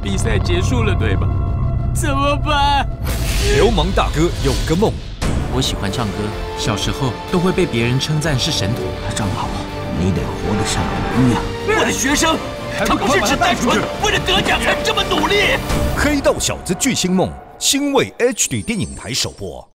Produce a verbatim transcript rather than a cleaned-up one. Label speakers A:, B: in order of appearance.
A: 比赛结束了，对吧？怎么办？
B: 流氓大哥有个梦，
A: 我喜欢唱歌，小时候都会被别人称赞是神童。
C: 正好，你得活得像个一样。
D: 我的学生，他不是只单纯为了得奖才这么努力。
B: 黑道小子巨星梦，新锐 H D 电影台首播。